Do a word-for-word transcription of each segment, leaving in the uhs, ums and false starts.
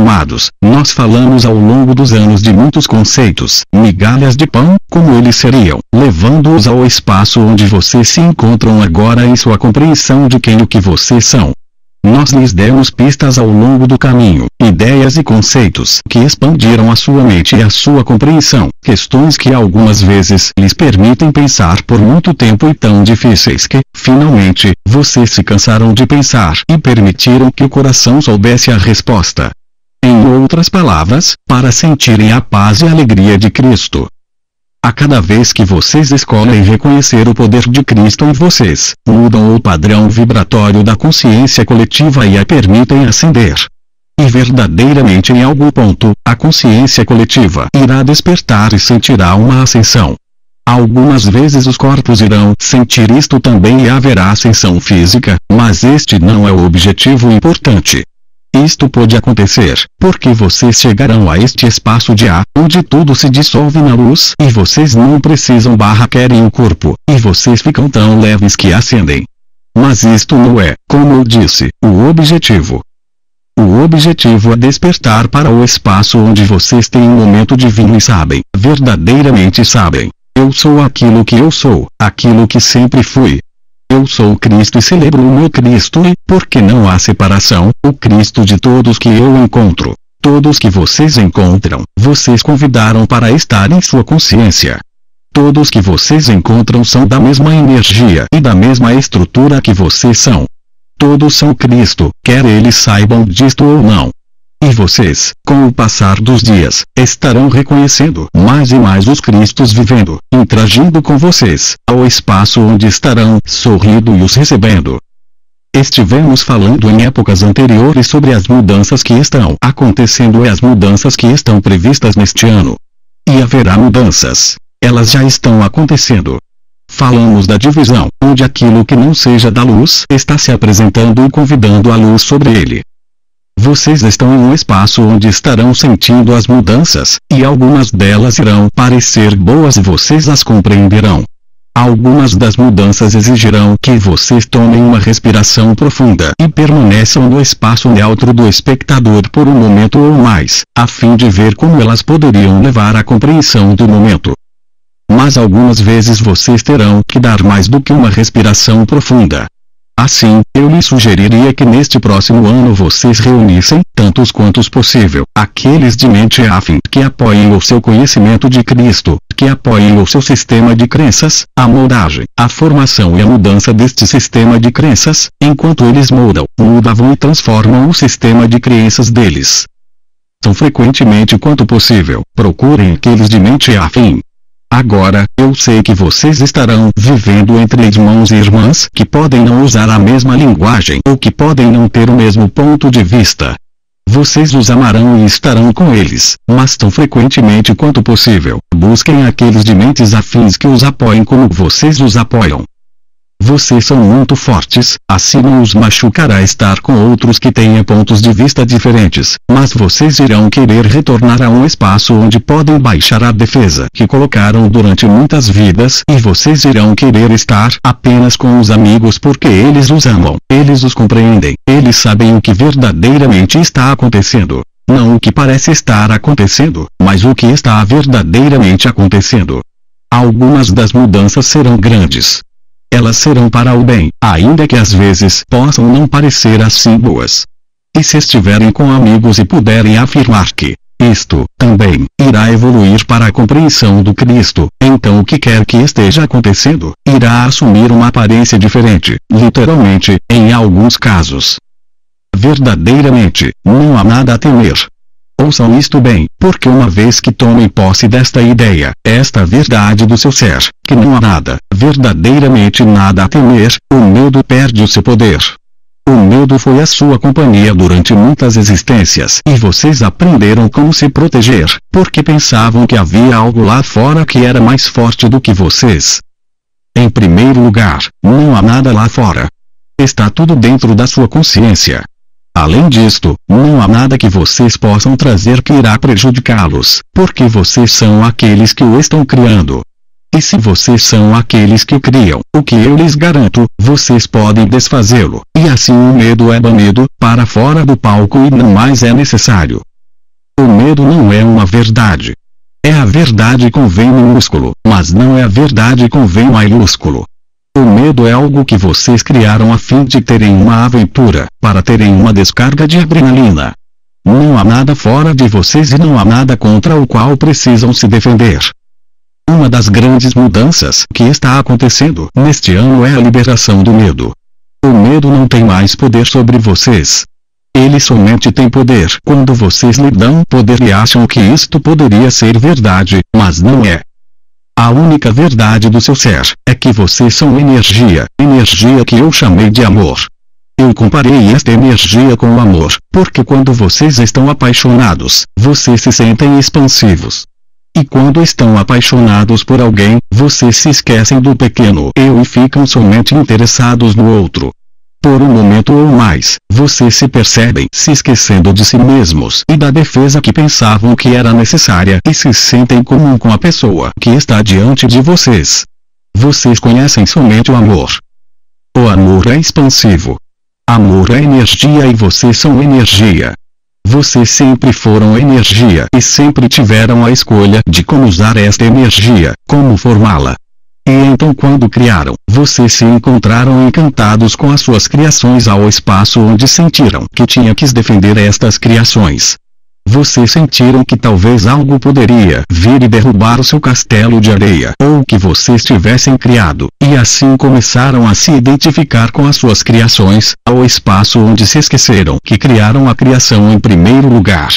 amados, nós falamos ao longo dos anos de muitos conceitos, migalhas de pão, como eles seriam, levando-os ao espaço onde vocês se encontram agora em sua compreensão de quem e o que vocês são. Nós lhes demos pistas ao longo do caminho, ideias e conceitos que expandiram a sua mente e a sua compreensão, questões que algumas vezes lhes permitem pensar por muito tempo e tão difíceis que, finalmente, vocês se cansaram de pensar e permitiram que o coração soubesse a resposta. Em outras palavras, para sentirem a paz e a alegria de Cristo. A cada vez que vocês escolhem reconhecer o poder de Cristo em vocês, mudam o padrão vibratório da consciência coletiva e a permitem ascender. E verdadeiramente em algum ponto, a consciência coletiva irá despertar e sentirá uma ascensão. Algumas vezes os corpos irão sentir isto também e haverá ascensão física, mas este não é o objetivo importante. Isto pode acontecer, porque vocês chegarão a este espaço de A, onde tudo se dissolve na luz, e vocês não precisam barra querem o corpo, e vocês ficam tão leves que ascendem. Mas isto não é, como eu disse, o objetivo. O objetivo é despertar para o espaço onde vocês têm um momento divino e sabem, verdadeiramente sabem. Eu sou aquilo que eu sou, aquilo que sempre fui. Eu sou Cristo e celebro o meu Cristo e, porque não há separação, o Cristo de todos que eu encontro. Todos que vocês encontram, vocês convidaram para estar em sua consciência. Todos que vocês encontram são da mesma energia e da mesma estrutura que vocês são. Todos são Cristo, quer eles saibam disto ou não. E vocês, com o passar dos dias, estarão reconhecendo mais e mais os Cristos vivendo, interagindo com vocês, ao espaço onde estarão, sorrindo e os recebendo. Estivemos falando em épocas anteriores sobre as mudanças que estão acontecendo e as mudanças que estão previstas neste ano. E haverá mudanças. Elas já estão acontecendo. Falamos da divisão, onde aquilo que não seja da luz está se apresentando e convidando a luz sobre ele. Vocês estão em um espaço onde estarão sentindo as mudanças, e algumas delas irão parecer boas e vocês as compreenderão. Algumas das mudanças exigirão que vocês tomem uma respiração profunda e permaneçam no espaço neutro do espectador por um momento ou mais, a fim de ver como elas poderiam levar à compreensão do momento. Mas algumas vezes vocês terão que dar mais do que uma respiração profunda. Assim, eu lhe sugeriria que neste próximo ano vocês reunissem, tantos quantos possível, aqueles de mente afim que apoiem o seu conhecimento de Cristo, que apoiem o seu sistema de crenças, a moldagem, a formação e a mudança deste sistema de crenças, enquanto eles moldam, mudavam e transformam o sistema de crenças deles. Tão frequentemente quanto possível, procurem aqueles de mente afim. Agora, eu sei que vocês estarão vivendo entre irmãos e irmãs que podem não usar a mesma linguagem ou que podem não ter o mesmo ponto de vista. Vocês os amarão e estarão com eles, mas tão frequentemente quanto possível, busquem aqueles de mentes afins que os apoiem como vocês os apoiam. Vocês são muito fortes, assim não os machucará estar com outros que tenham pontos de vista diferentes, mas vocês irão querer retornar a um espaço onde podem baixar a defesa que colocaram durante muitas vidas e vocês irão querer estar apenas com os amigos porque eles os amam, eles os compreendem, eles sabem o que verdadeiramente está acontecendo. Não o que parece estar acontecendo, mas o que está verdadeiramente acontecendo. Algumas das mudanças serão grandes. Elas serão para o bem, ainda que às vezes possam não parecer assim boas. E se estiverem com amigos e puderem afirmar que isto, também, irá evoluir para a compreensão do Cristo, então o que quer que esteja acontecendo, irá assumir uma aparência diferente, literalmente, em alguns casos. Verdadeiramente, não há nada a temer. Ouçam isto bem, porque uma vez que tomem posse desta ideia, esta verdade do seu ser, que não há nada, verdadeiramente nada a temer, o medo perde o seu poder. O medo foi a sua companhia durante muitas existências e vocês aprenderam como se proteger, porque pensavam que havia algo lá fora que era mais forte do que vocês. Em primeiro lugar, não há nada lá fora. Está tudo dentro da sua consciência. Além disto, não há nada que vocês possam trazer que irá prejudicá-los, porque vocês são aqueles que o estão criando. E se vocês são aqueles que o criam, o que eu lhes garanto, vocês podem desfazê-lo, e assim o medo é banido, para fora do palco e não mais é necessário. O medo não é uma verdade. É a verdade com V minúsculo, mas não é a verdade com V maiúsculo. O medo é algo que vocês criaram a fim de terem uma aventura, para terem uma descarga de adrenalina. Não há nada fora de vocês e não há nada contra o qual precisam se defender. Uma das grandes mudanças que está acontecendo neste ano é a liberação do medo. O medo não tem mais poder sobre vocês. Ele somente tem poder quando vocês lhe dão poder e acham que isto poderia ser verdade, mas não é. A única verdade do seu ser é que vocês são energia, energia que eu chamei de amor. Eu comparei esta energia com o amor, porque quando vocês estão apaixonados, vocês se sentem expansivos. E quando estão apaixonados por alguém, vocês se esquecem do pequeno eu e ficam somente interessados no outro. Por um momento ou mais, vocês se percebem se esquecendo de si mesmos e da defesa que pensavam que era necessária e se sentem comum com a pessoa que está diante de vocês. Vocês conhecem somente o amor. O amor é expansivo. Amor é energia e vocês são energia. Vocês sempre foram energia e sempre tiveram a escolha de como usar esta energia, como formá-la. E então quando criaram, vocês se encontraram encantados com as suas criações ao espaço onde sentiram que tinha que defender estas criações. Vocês sentiram que talvez algo poderia vir e derrubar o seu castelo de areia ou que vocês tivessem criado, e assim começaram a se identificar com as suas criações, ao espaço onde se esqueceram que criaram a criação em primeiro lugar.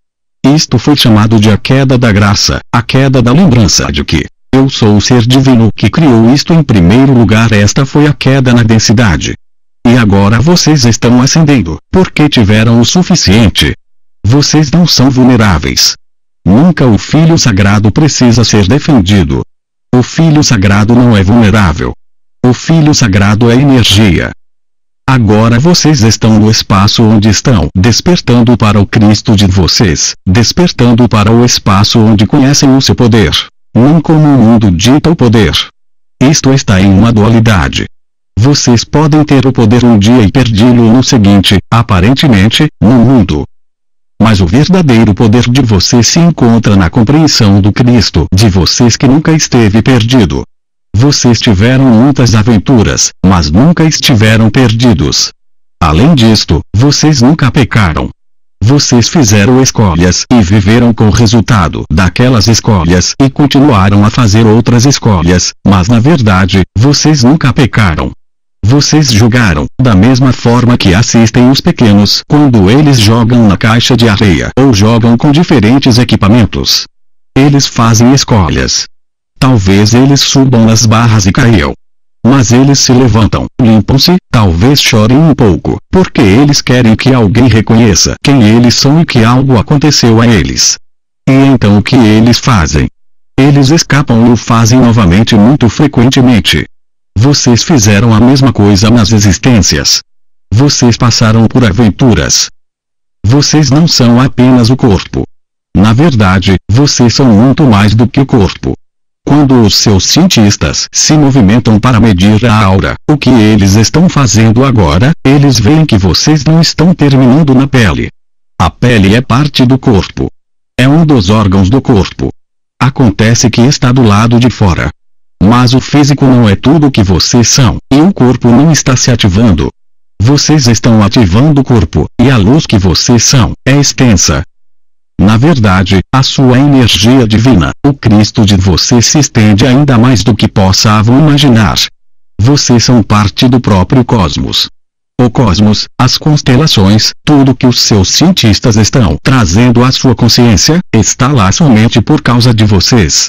Isto foi chamado de a queda da graça, a queda da lembrança de que eu sou o ser divino que criou isto em primeiro lugar. Esta foi a queda na densidade. E agora vocês estão ascendendo, porque tiveram o suficiente. Vocês não são vulneráveis. Nunca o Filho Sagrado precisa ser defendido. O Filho Sagrado não é vulnerável. O Filho Sagrado é energia. Agora vocês estão no espaço onde estão despertando para o Cristo de vocês, despertando para o espaço onde conhecem o seu poder. Não como o mundo dita o poder. Isto está em uma dualidade. Vocês podem ter o poder um dia e perdi-lo no seguinte, aparentemente, no mundo. Mas o verdadeiro poder de vocês se encontra na compreensão do Cristo de vocês que nunca esteve perdido. Vocês tiveram muitas aventuras, mas nunca estiveram perdidos. Além disto, vocês nunca pecaram. Vocês fizeram escolhas e viveram com o resultado daquelas escolhas e continuaram a fazer outras escolhas, mas na verdade, vocês nunca pecaram. Vocês jogaram, da mesma forma que assistem os pequenos quando eles jogam na caixa de areia ou jogam com diferentes equipamentos. Eles fazem escolhas. Talvez eles subam nas barras e caiam. Mas eles se levantam, limpam-se, talvez chorem um pouco, porque eles querem que alguém reconheça quem eles são e que algo aconteceu a eles. E então o que eles fazem? Eles escapam e o fazem novamente muito frequentemente. Vocês fizeram a mesma coisa nas existências. Vocês passaram por aventuras. Vocês não são apenas o corpo. Na verdade, vocês são muito mais do que o corpo. Quando os seus cientistas se movimentam para medir a aura, o que eles estão fazendo agora, eles veem que vocês não estão terminando na pele. A pele é parte do corpo. É um dos órgãos do corpo. Acontece que está do lado de fora. Mas o físico não é tudo o que vocês são, e o corpo não está se ativando. Vocês estão ativando o corpo, e a luz que vocês são, é extensa. Na verdade, a sua energia divina, o Cristo de vocês se estende ainda mais do que possam imaginar. Vocês são parte do próprio cosmos. O cosmos, as constelações, tudo que os seus cientistas estão trazendo à sua consciência, está lá somente por causa de vocês.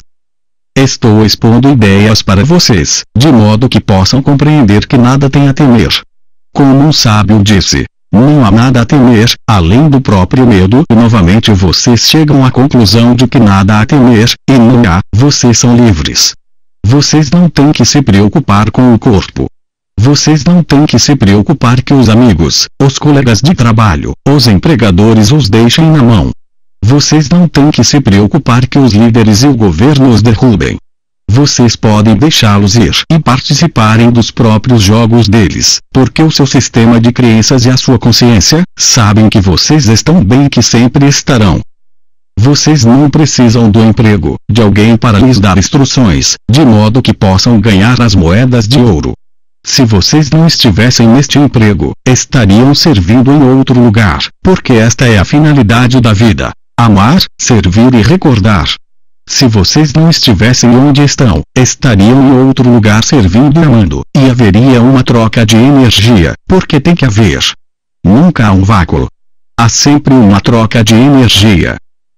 Estou expondo ideias para vocês, de modo que possam compreender que nada tem a temer. Como um sábio disse, não há nada a temer, além do próprio medo, e novamente vocês chegam à conclusão de que nada a temer, e não há, vocês são livres. Vocês não têm que se preocupar com o corpo. Vocês não têm que se preocupar que os amigos, os colegas de trabalho, os empregadores os deixem na mão. Vocês não têm que se preocupar que os líderes e o governo os derrubem. Vocês podem deixá-los ir e participarem dos próprios jogos deles, porque o seu sistema de crenças e a sua consciência sabem que vocês estão bem e que sempre estarão. Vocês não precisam do emprego de alguém para lhes dar instruções, de modo que possam ganhar as moedas de ouro. Se vocês não estivessem neste emprego, estariam servindo em outro lugar, porque esta é a finalidade da vida: amar, servir e recordar. Se vocês não estivessem onde estão, estariam em outro lugar servindo e amando, e haveria uma troca de energia, porque tem que haver. Nunca há um vácuo. Há sempre uma troca de energia.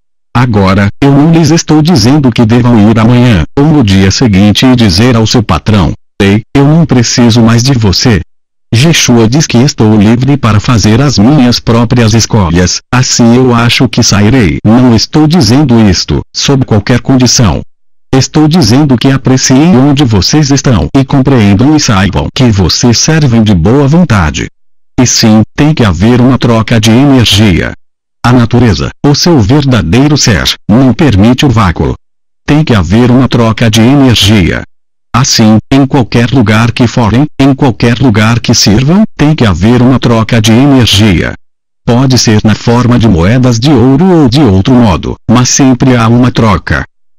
Agora, eu não lhes estou dizendo que devam ir amanhã, ou no dia seguinte e dizer ao seu patrão: ei, eu não preciso mais de você. Yeshua diz que estou livre para fazer as minhas próprias escolhas, assim eu acho que sairei. Não estou dizendo isto, sob qualquer condição. Estou dizendo que apreciem onde vocês estão e compreendam e saibam que vocês servem de boa vontade. E sim, tem que haver uma troca de energia. A natureza, o seu verdadeiro ser, não permite o vácuo. Tem que haver uma troca de energia. Assim, em qualquer lugar que forem, em qualquer lugar que sirvam, tem que haver uma troca de energia. Pode ser na forma de moedas de ouro ou de outro modo, mas sempre há uma troca.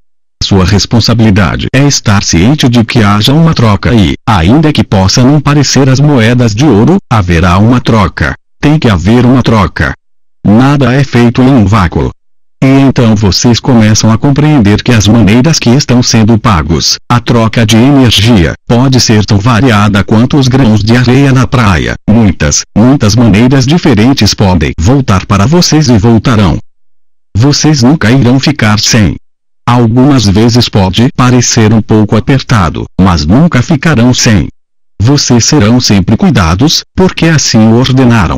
Sua responsabilidade é estar ciente de que haja uma troca e, ainda que possa não parecer as moedas de ouro, haverá uma troca. Tem que haver uma troca. Nada é feito em um vácuo. E então vocês começam a compreender que as maneiras que estão sendo pagos, a troca de energia, pode ser tão variada quanto os grãos de areia na praia. Muitas, muitas maneiras diferentes podem voltar para vocês e voltarão. Vocês nunca irão ficar sem. Algumas vezes pode parecer um pouco apertado, mas nunca ficarão sem. Vocês serão sempre cuidados, porque assim o ordenaram.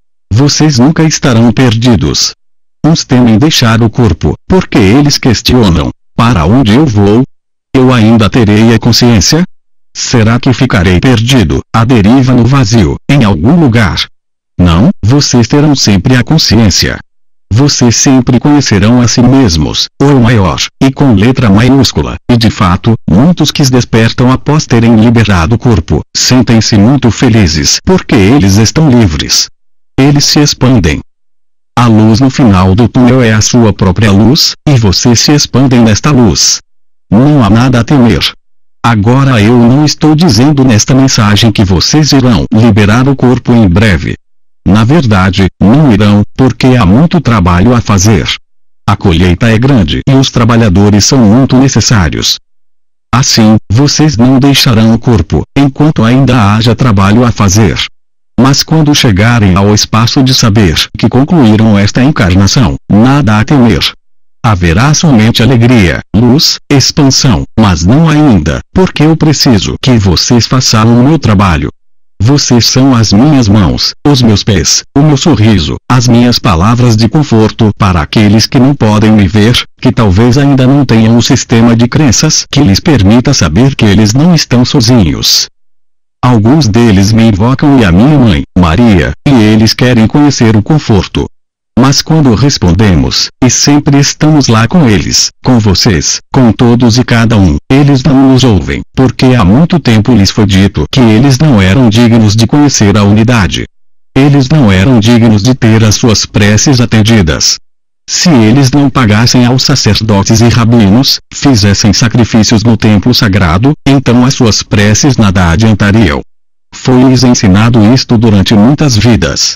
Vocês nunca estarão perdidos. Uns temem deixar o corpo, porque eles questionam: para onde eu vou? Eu ainda terei a consciência? Será que ficarei perdido, à deriva no vazio, em algum lugar? Não, vocês terão sempre a consciência. Vocês sempre conhecerão a si mesmos, o maior, e com letra maiúscula, e de fato, muitos que despertam após terem liberado o corpo, sentem-se muito felizes porque eles estão livres. Eles se expandem. A luz no final do túnel é a sua própria luz, e vocês se expandem nesta luz. Não há nada a temer. Agora eu não estou dizendo nesta mensagem que vocês irão liberar o corpo em breve. Na verdade, não irão, porque há muito trabalho a fazer. A colheita é grande e os trabalhadores são muito necessários. Assim, vocês não deixarão o corpo, enquanto ainda haja trabalho a fazer. Mas quando chegarem ao espaço de saber que concluíram esta encarnação, nada a temer. Haverá somente alegria, luz, expansão, mas não ainda, porque eu preciso que vocês façam o meu trabalho. Vocês são as minhas mãos, os meus pés, o meu sorriso, as minhas palavras de conforto para aqueles que não podem me ver, que talvez ainda não tenham um sistema de crenças que lhes permita saber que eles não estão sozinhos. Alguns deles me invocam e a minha mãe, Maria, e eles querem conhecer o conforto. Mas quando respondemos, e sempre estamos lá com eles, com vocês, com todos e cada um, eles não nos ouvem, porque há muito tempo lhes foi dito que eles não eram dignos de conhecer a unidade. Eles não eram dignos de ter as suas preces atendidas. Se eles não pagassem aos sacerdotes e rabinos, fizessem sacrifícios no templo sagrado, então as suas preces nada adiantariam. Foi-lhes ensinado isto durante muitas vidas.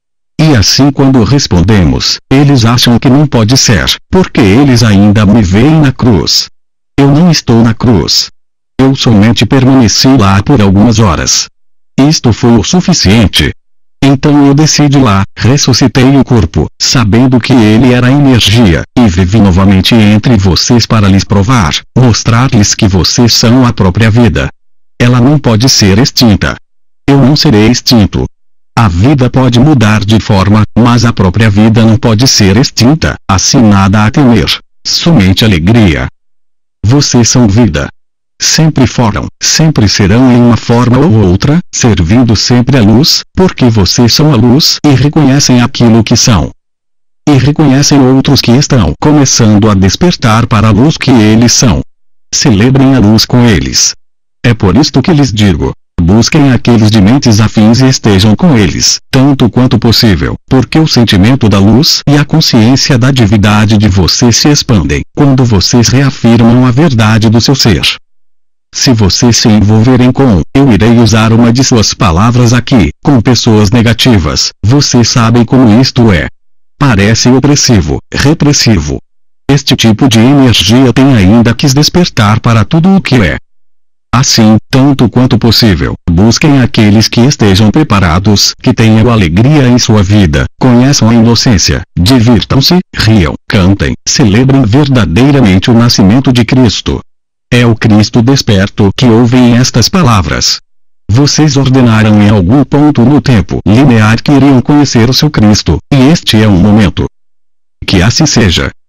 E assim quando respondemos, eles acham que não pode ser, porque eles ainda me veem na cruz. Eu não estou na cruz. Eu somente permaneci lá por algumas horas. Isto foi o suficiente. Então eu desci de lá, ressuscitei o corpo, sabendo que ele era energia, e vivi novamente entre vocês para lhes provar, mostrar-lhes que vocês são a própria vida. Ela não pode ser extinta. Eu não serei extinto. A vida pode mudar de forma, mas a própria vida não pode ser extinta, assim nada a temer. Somente alegria. Vocês são vida. Sempre foram, sempre serão em uma forma ou outra, servindo sempre a luz, porque vocês são a luz e reconhecem aquilo que são. E reconhecem outros que estão começando a despertar para a luz que eles são. Celebrem a luz com eles. É por isto que lhes digo. Busquem aqueles de mentes afins e estejam com eles, tanto quanto possível, porque o sentimento da luz e a consciência da divindade de você se expandem, quando vocês reafirmam a verdade do seu ser. Se vocês se envolverem com, eu irei usar uma de suas palavras aqui, com pessoas negativas, vocês sabem como isto é. Parece opressivo, repressivo. Este tipo de energia tem ainda que despertar para tudo o que é. Assim, tanto quanto possível, busquem aqueles que estejam preparados, que tenham alegria em sua vida, conheçam a inocência, divirtam-se, riam, cantem, celebrem verdadeiramente o nascimento de Cristo. É o Cristo desperto que ouvem estas palavras. Vocês ordenaram em algum ponto no tempo linear que iriam conhecer o seu Cristo, e este é um momento. Que assim seja.